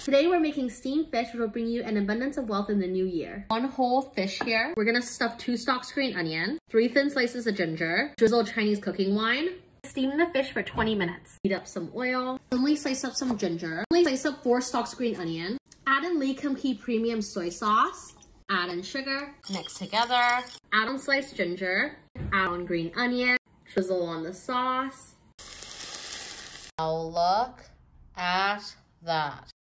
Today we're making steamed fish, which will bring you an abundance of wealth in the new year. 1 whole fish here. We're gonna stuff 2 stalks green onion, 3 thin slices of ginger, drizzle Chinese cooking wine. Steam the fish for 20 minutes. Heat up some oil. Thinly slice up some ginger. Thinly slice up 4 stalks green onion. Add in Lee Kum Kee premium soy sauce. Add in sugar. Mix together. Add on sliced ginger. Add on green onion. Drizzle on the sauce. Now look at that.